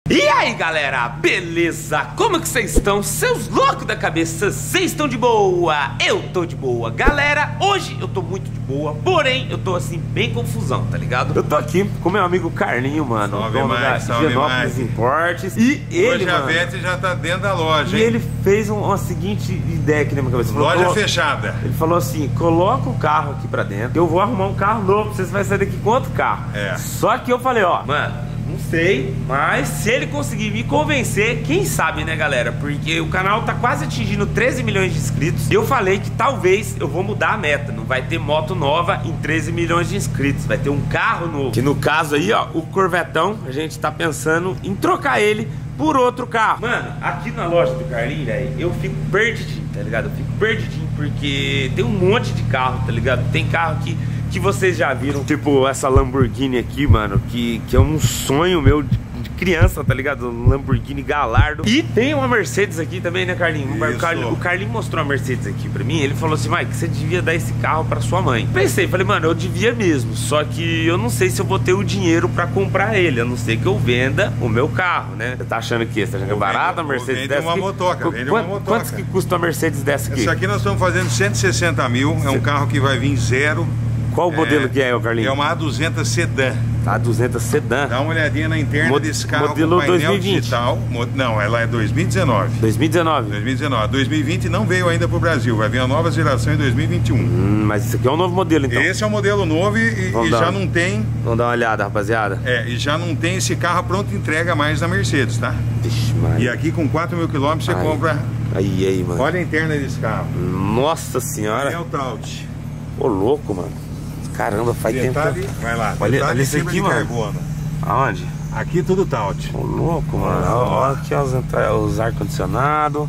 E aí galera, beleza? Como que vocês estão? Seus loucos da cabeça, vocês estão de boa? Eu tô de boa. Galera, hoje eu tô muito de boa, porém eu tô assim, bem confusão, tá ligado? Eu tô aqui com meu amigo Carlinho, mano, salve mais, salve Higienópolis Importes. E ele, hoje a Vete já tá dentro da loja, hein? E ele fez uma uma seguinte ideia aqui na minha cabeça. Loja fechada. Ele falou assim, coloca o carro aqui pra dentro, eu vou arrumar um carro novo, vocês vão sair daqui com outro carro. Só que eu falei, ó, mano, não sei, mas se ele conseguir me convencer, quem sabe, né, galera? Porque o canal tá quase atingindo 13 milhões de inscritos. E eu falei que talvez eu vou mudar a meta. Não vai ter moto nova em 13 milhões de inscritos. Vai ter um carro novo. Que no caso aí, ó, o Corvetão, a gente tá pensando em trocar ele por outro carro. Mano, aqui na loja do Carlinho, velho, eu fico perdidinho, tá ligado? Eu fico perdidinho porque tem um monte de carro, tá ligado? Tem carro que vocês já viram, tipo essa Lamborghini aqui, mano, que é um sonho meu de criança, tá ligado? Um Lamborghini Gallardo. E tem uma Mercedes aqui também, né, Carlinho? O Carlinho mostrou a Mercedes aqui pra mim. Ele falou assim, Mike, você devia dar esse carro pra sua mãe. Pensei, falei, mano, eu devia mesmo. Só que eu não sei se eu vou ter o dinheiro pra comprar ele. A não ser que eu venda o meu carro, né? Você tá achando que você tá achando que é barato a Mercedes dessa? Vende uma motoca, vende uma motoca. Quantos que custa a Mercedes dessa aqui? Essa aqui nós estamos fazendo 160 mil. É um carro que vai vir zero. Qual o modelo que é, Carlinhos? É uma A200 Sedã. A200 Sedã. Dá uma olhadinha na interna desse carro. Modelo com painel 2020. digital. Não, ela é 2019. 2019? 2019. 2020 não veio ainda pro Brasil. Vai vir a nova geração em 2021. Mas isso aqui é um novo modelo, então? Esse é o modelo novo e já não tem... Vamos dar uma olhada, rapaziada. E já não tem esse carro pronto entrega mais na Mercedes, tá? Vixe, Maria. E aqui com 4 mil quilômetros você compra... Aí, mano. Olha a interna desse carro. Nossa senhora. É o Taut. Ô, louco, mano. Caramba, faz tempo. Vai lá. Olha isso aqui, mano. Carbono. Aonde? Aqui tudo Taut. Ô, louco, mano. Olha aqui os ar-condicionado.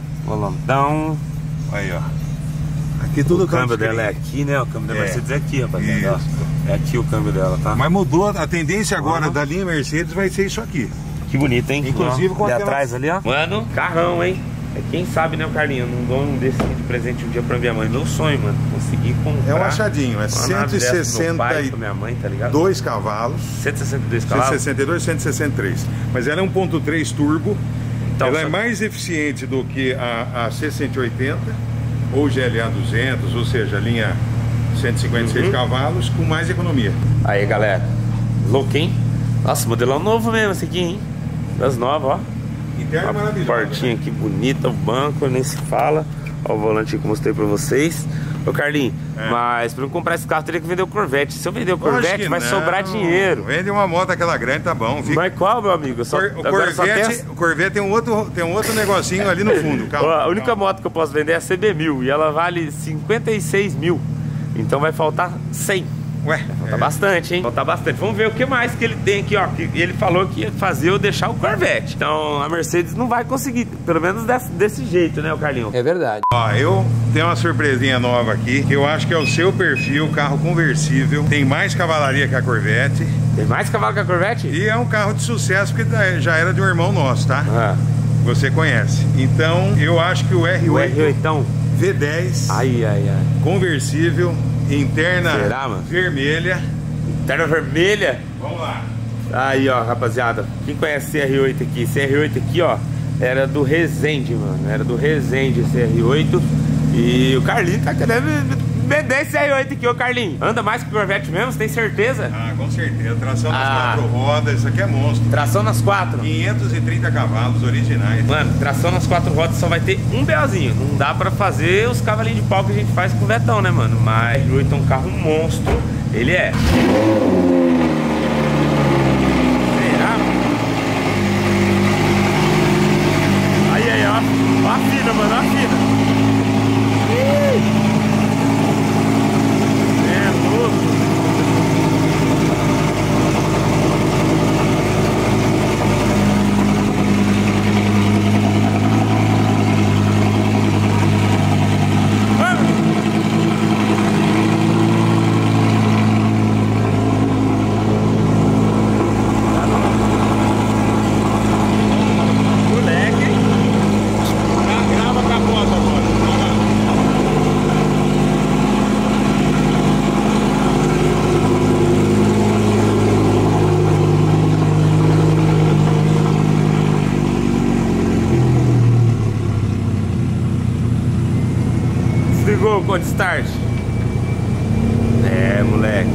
Volantão. Aí, ó. Aqui tudo o câmbio dela é aqui, né? O câmbio da Mercedes é aqui, rapaziada. É aqui o câmbio dela, tá? Mas mudou. A tendência agora da linha Mercedes vai ser isso aqui. Que bonito, hein? Inclusive com ali aquela... atrás ali, ó. Mano, carrão, hein? Quem sabe, né, Carlinho? Eu não dou um desse de presente um dia pra minha mãe. Meu sonho, mano. Conseguir comprar. É um achadinho. É 162 cavalos. 162 cavalos? 162, 163. Mas ela é 1.3 turbo. Então, ela é mais eficiente do que a C180 ou GLA 200, ou seja, a linha 156 cavalos com mais economia. Aí, galera. Louco, hein? Nossa, modelão novo mesmo esse aqui, hein? Das novas, ó. Interna maravilhosa. Portinha aqui bonita, o banco, nem se fala. Ó o volante que eu mostrei pra vocês. Ô Carlinhos, mas pra eu comprar esse carro teria que vender o Corvette. Se eu vender o Corvette, vai sobrar dinheiro. Vende uma moto aquela grande, tá bom. Fica... Mas qual, meu amigo? O Corvette tem um outro negocinho ali no fundo. Calma, a única moto que eu posso vender é a CB1000 e ela vale 56 mil. Então vai faltar 100. Ué, falta bastante, hein? Falta bastante. Vamos ver o que mais que ele tem aqui, ó. Que ele falou que ia fazer eu deixar o Corvette. Então a Mercedes não vai conseguir, pelo menos desse jeito, né, o Carlinho? É verdade. Ó, eu tenho uma surpresinha nova aqui, que eu acho que é o seu perfil, carro conversível. Tem mais cavalaria que a Corvette. Tem mais cavalo que a Corvette? E é um carro de sucesso, porque já era de um irmão nosso, tá? Você conhece. Então, eu acho que o R8... O R8, V10. Ai. Conversível. Interna vermelha. Interna vermelha? Vamos lá. Aí, ó, rapaziada. Quem conhece esse R8 aqui? Esse R8 aqui, ó, era do Resende, mano. Era do Resende esse R8. E o Carlinho tá querendo vender esse R8 aqui, ô Carlinho. Anda mais que o Corvette mesmo, você tem certeza? Ah, com certeza. Tração nas 4 rodas, isso aqui é monstro. Tração nas 4. 530 cavalos originais. Mano, tração nas 4 rodas só vai ter um BOzinho. Não dá pra fazer os cavalinhos de pau que a gente faz com o Vetão, né, mano? Mas o R8 é um carro monstro. Ele é. Será? Aí, ó. Ó a fina, mano, ó a fina. o code start. É, moleque.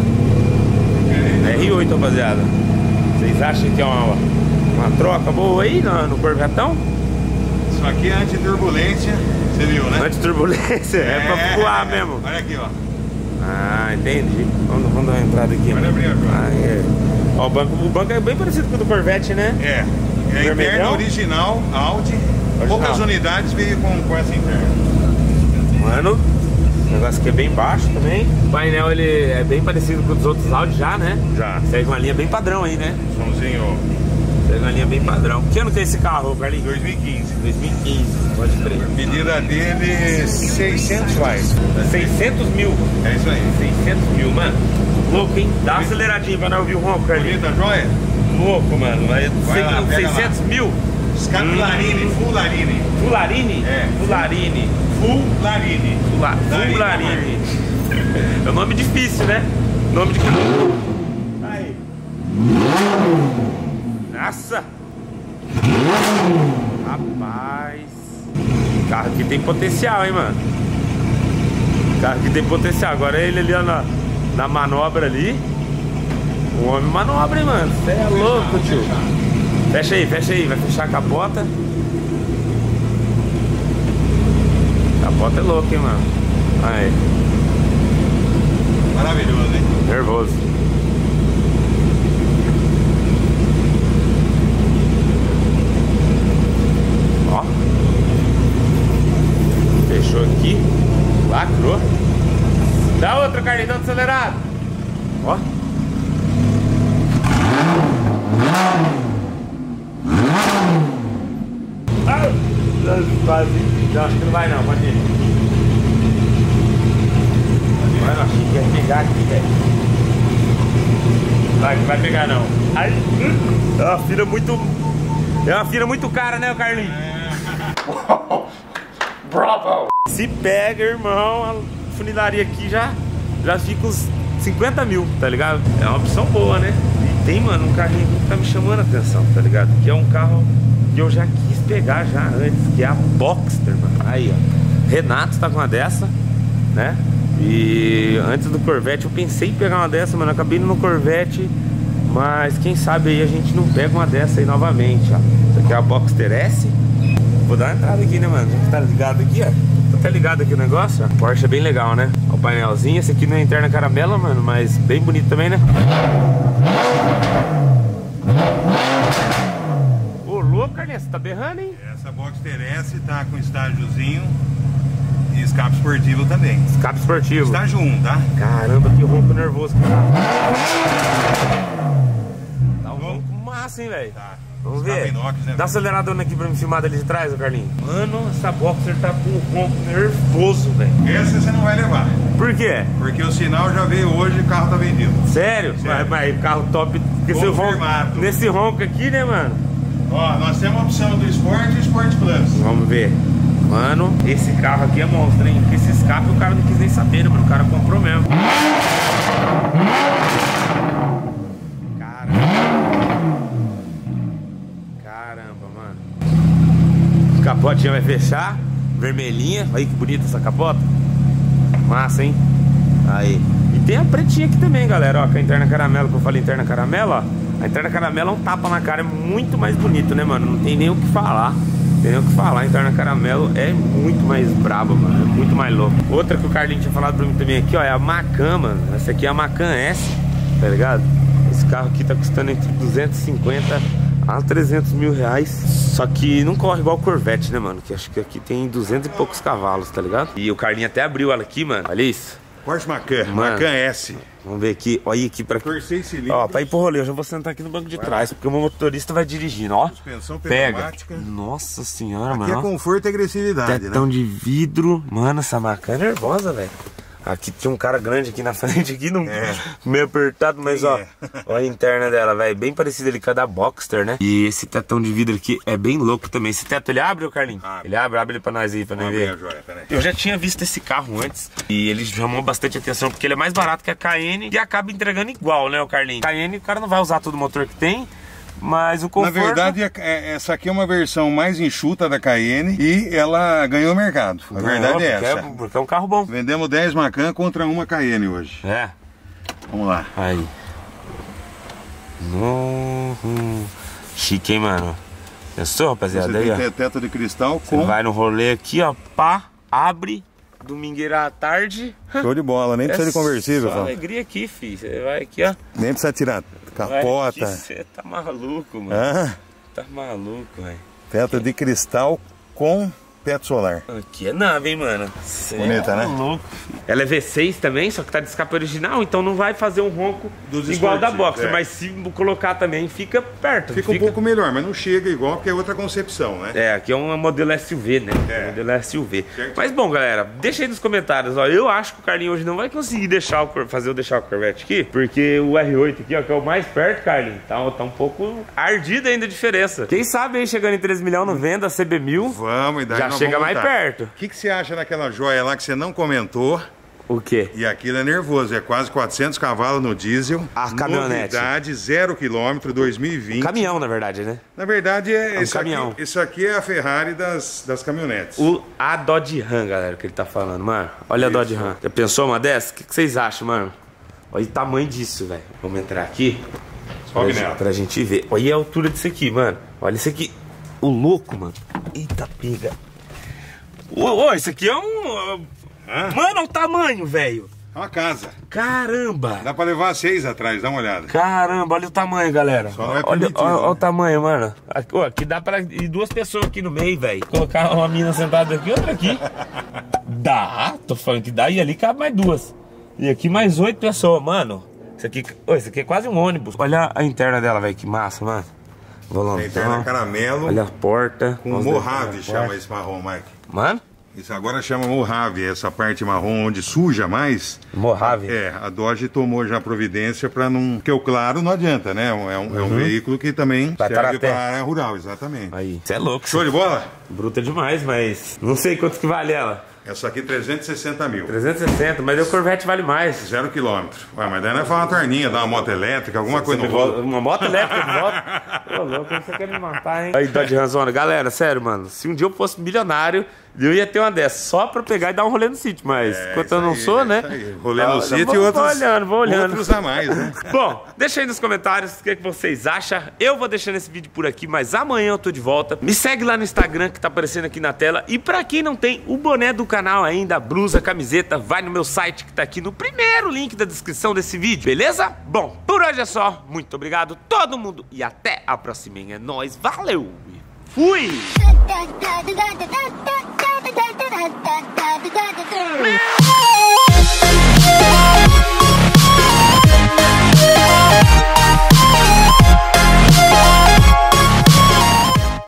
R8, rapaziada. Vocês acham que é uma troca boa aí no Corvetão? Isso aqui é anti-turbulência, você viu, né? Anti-turbulência, é pra voar mesmo. Olha aqui, ó. Ah, entendi. Vamos dar uma entrada aqui. Olha abrir agora. Ah, é. Ó, o banco é bem parecido com o do Corvette, né? É. É a interna original, Audi. Poucas unidades veio com essa interna. Mano, o negócio aqui é bem baixo também. O painel ele é bem parecido com os outros Audi já, né? Já. Segue uma linha bem padrão aí, né? Somzinho. Segue uma linha bem padrão. Que ano que é esse carro, Carlinhos? 2015. 2015, pode crer. A medida dele 600 watts. 600 mil. É isso aí. 600 mil, mano. Louco, hein? Dá uma aceleradinha pra não ouvir o ronco, Carlinhos. Bonita joia? Louco, mano. Vai lá, 600 mil. Scapularini, Fullarini. Fullarini? É. Fullarini. Fullarini. Fullarini. É um nome difícil, né? Nome de... Aí. Nossa. Rapaz. O carro aqui tem potencial, hein, mano. O carro aqui tem potencial. Agora ele ali, ó, na manobra ali. O homem manobra, hein, mano. Você é louco, tio. Fecha aí. Vai fechar a capota. Capota é louco, hein, mano. Aí. Maravilhoso, hein? Nervoso. Ó. Fechou aqui. Lacrou. Dá outra, Carlinhos, dando acelerado. Ó. Quase. Não, acho que não vai não, pode ir. Vai não, acho que vai pegar aqui, velho. Vai pegar não. Ai, é uma fila muito... É uma fila muito cara, né, Carlinhos? Bravo! Se pega, irmão, a funilaria aqui já fica uns 50 mil, tá ligado? É uma opção boa, né? E tem, mano, um carrinho que tá me chamando a atenção, tá ligado? Que é um carro que eu já quis pegar já antes, que é a Boxster, mano. Aí, ó. Renato tá com uma dessa, né? E antes do Corvette eu pensei em pegar uma dessa, mano. Acabei indo no Corvette, mas quem sabe aí a gente não pega uma dessa aí novamente, ó. Isso aqui é a Boxster S. Vou dar uma entrada aqui, né, mano? Já que tá ligado aqui, ó. Tá até ligado aqui o negócio, ó. Porsche é bem legal, né? Ó, o painelzinho. Esse aqui não é interna caramela, mano, mas bem bonito também, né? Ô, louco, Carlinhos, você tá berrando, hein? Essa Boxster S tá com estágiozinho e escape esportivo também. Escape esportivo. Estágio 1, tá? Caramba, que ronco nervoso que tá. Tá um ronco massa, hein, velho? Tá. Vamos ver. Inox, né, dá uma aceleradona aqui pra me filmar dali de trás, ô Carlinhos. Mano, essa Boxster tá com um ronco nervoso, velho. Essa você não vai levar. Por quê? Porque o sinal já veio hoje e o carro tá vendido. Sério? Mas carro top. Confirmado. Nesse ronco aqui, né, mano? Ó, nós temos a opção do Sport e Sport Plus. Vamos ver. Mano, esse carro aqui é monstro, hein? Porque esse escape o cara não quis nem saber, né, mano? O cara comprou mesmo. Caramba, mano. Capotinha vai fechar. Vermelhinha. Olha que bonita essa capota. Massa, hein? Aí. E tem a pretinha aqui também, galera. Ó, com a interna caramelo, que eu falei interna caramelo, ó. A interna caramelo é um tapa na cara, é muito mais bonito, né, mano? Não tem nem o que falar. Não tem nem o que falar. A interna caramelo é muito mais braba, mano. É muito mais louco. Outra que o Carlinhos tinha falado pra mim também aqui, ó, é a Macan, mano. Essa aqui é a Macan S, tá ligado? Esse carro aqui tá custando entre 250 a 300 mil reais. Só que não corre igual o Corvette, né, mano? Que acho que aqui tem 200 e poucos cavalos, tá ligado? E o Carlinhos até abriu ela aqui, mano. Olha isso. Porsche Macan, Mano, Macan S. Vamos ver aqui, olha aqui pra... Por 6 cilindros. Ó, pra ir pro rolê, eu já vou sentar aqui no banco de trás, porque o meu motorista vai dirigindo, ó. Suspensão pega. pneumática. Nossa senhora, aqui mano. Aqui é conforto e agressividade, Tetão, né? de vidro. Mano, essa Macan é nervosa, velho. Aqui tinha um cara grande aqui na frente, aqui no... meio apertado, mas ó, olha a interna dela, velho, bem parecida ali com a da Boxster, né? E esse tetão de vidro aqui é bem louco também. Esse teto, ele abre, ô Carlinhos? Ele abre ele pra nós aí, pra nós ver. Eu já tinha visto esse carro antes e ele chamou bastante atenção, porque ele é mais barato que a Cayenne e acaba entregando igual, né, o Carlinhos? Cayenne, o cara não vai usar todo o motor que tem, Mas o conforto... Na verdade, essa aqui é uma versão mais enxuta da Cayenne e ela ganhou mercado. A verdade é essa. Porque é um carro bom. Vendemos 10 Macan contra uma Cayenne hoje. É. Vamos lá. Aí. Chique, hein, mano? Pensou, rapaziada? Você aí, tem teto de cristal com... Você vai no rolê aqui, ó, pá, abre, domingueira à tarde. Show de bola, nem precisa de conversível. Só alegria aqui, filho. Você vai aqui, ó. Nem precisa tirar capota. Você tá maluco, mano. Ah. Tá maluco, velho. Teto de cristal com teto solar. Aqui é nave, hein, mano. Bonita, né? Louco. Ela é V6 também, só que tá de escape original, então não vai fazer um ronco igual da Boxer, mas se colocar também fica perto. Fica um pouco melhor, mas não chega igual, porque é outra concepção, né? É, aqui é um modelo SUV, né? É. Modelo SUV. Certo. Mas bom, galera, deixa aí nos comentários, ó. Eu acho que o Carlinho hoje não vai conseguir deixar fazer o Corvette aqui, porque o R8 aqui, ó, que é o mais perto, Carlinho, tá um pouco ardido ainda a diferença. Quem sabe aí, chegando em 3 milhões, não venda a CB1000. Vamos, e daí já chega mais perto. O que você acha daquela joia lá que você não comentou? O quê? E aquilo é nervoso, é quase 400 cavalos no diesel. A caminhonete. Novidade, 0 km, 2020. Caminhão, na verdade, né? Na verdade, é esse caminhão. Isso aqui é a Ferrari das caminhonetes. A Dodge Ram, galera, que ele tá falando, mano. Olha isso. A Dodge Ram. Já pensou uma dessa? O que vocês acham, mano? Olha o tamanho disso, velho. Vamos entrar aqui. Sobe nela. Pra gente ver. Olha a altura disso aqui, mano. Olha isso aqui. O louco, mano. Eita, pega. Ô, isso aqui é um... Mano, olha o tamanho, velho. É uma casa. Caramba. Dá pra levar 6 atrás, dá uma olhada. Caramba, olha o tamanho, galera. Só não é olha o tamanho, mano. Aqui dá pra ir 2 pessoas aqui no meio, velho. Colocar uma menina sentada aqui, outra aqui. Dá, tô falando que dá. E ali cabe mais 2. E aqui mais 8 pessoas, mano. Isso aqui é quase um ônibus. Olha a interna dela, velho, que massa, mano. A interna caramelo. Olha a porta. Com Mojave chama esse marrom, Mike. Mano? Isso agora chama Mojave, essa parte marrom onde suja mais. Mojave? É, a Dodge tomou já providência para não... Porque o claro não adianta, né? É um veículo que também serve para a área rural, exatamente. Aí, você é louco. Show de bola? Bruta demais, mas não sei quanto que vale ela. Essa aqui 360 mil. 360, mas o Corvette vale mais. 0 km. Ué, mas daí não é falar uma torninha, dar uma moto elétrica, alguma coisa de volta. Uma moto elétrica de volta? Ô, louco, você quer me matar, hein? Aí, Dodge Ranzona, galera, sério, mano. Se um dia eu fosse milionário, eu ia ter uma dessas, só pra pegar e dar um rolê no sítio, mas enquanto eu não sou, né? Rolê no sítio e outros... Vou olhando. Outros a mais, né? Bom, deixa aí nos comentários o que vocês acham. Eu vou deixando esse vídeo por aqui, mas amanhã eu tô de volta. Me segue lá no Instagram que tá aparecendo aqui na tela. E pra quem não tem o boné do canal ainda, a blusa, a camiseta, vai no meu site que tá aqui no primeiro link da descrição desse vídeo, beleza? Bom, por hoje é só. Muito obrigado todo mundo e até a próxima. É nóis, valeu! Fui!